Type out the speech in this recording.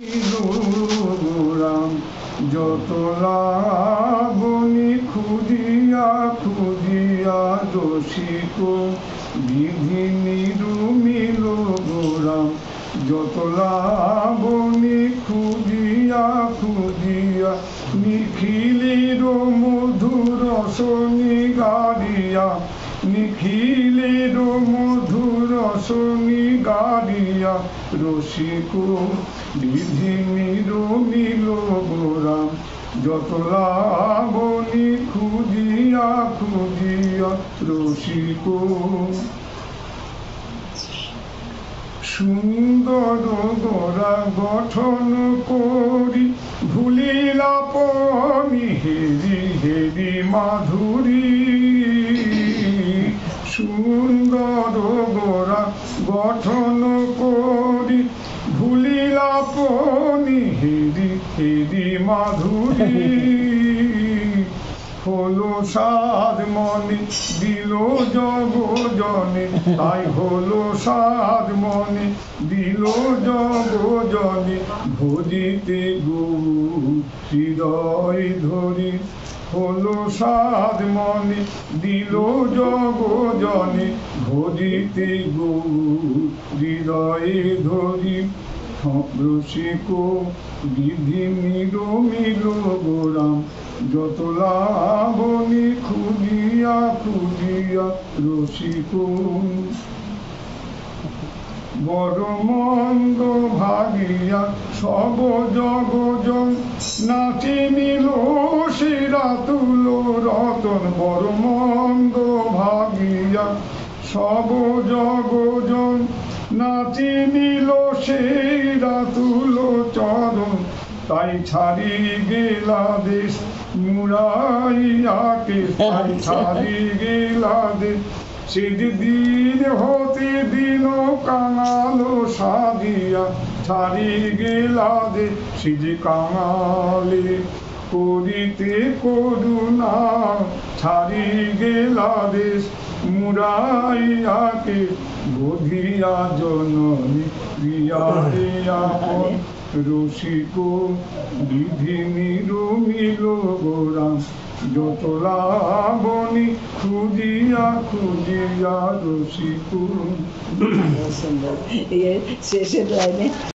রাম যত লাবণী খুঁজিয়া খুঁজিয়া দোষিক বিধি নিরুমিল গোরাম যত লাবণী খুঁজিয়া খুঁজিয়া নিখিলের মধুর রসনি গাড়িয়া নিখিলের মধুর রসনি গাড়িয়া রসিক বিধি নিরমিল গোরাম যত লাবণী খুঁজিয়া খুঁজিয়া রসিক সুন্দর গোরা গঠন করি ভুলিলা পনি হেরি হেরি মাধুরী সুন্দর গোরা গঠন করি ভুলিলা পনি হেরি হেরি মাধুরী হলো সাদ মনে দিল জগ জনে তাই হলো সাদ মনে দিল জগ জনে ভজিতে গৌর হৃদয় ধরি হলো সাদ মনে দিল জগ জনে ভজিতে গৌর হৃদয়ে ধরি রসিক বিধি নিরমিল গোরাম যত লাবণী খুঁজিয়া খুঁজিয়া রসিক বড় মন্দ ভাগিয়া সব জগজন নাচি নিল শিরা তুল রতন বড় মন্দ ভাগিয়া সব জগজন নাচি নিল শিরা তুল চরণ তাই ছাড়ি গেলা দেশ মুরাইয়াকে তাই ছাড়ি গেলা দেশ সেদিন হতে দিন কাঙালো সাদিয়া ছাড়ি গেলা দেশ সিজ কাঙালে করিতে করুণা ছাড়ি গেলা দেশ মুরাইয়াকে বধিয়া জননী প্রিয়া আপন রসিক বিধি নিরমিল গোরাম যত লাবণী খুঁজিয়া খুঁজিয়া রসিক শেষের লাইনে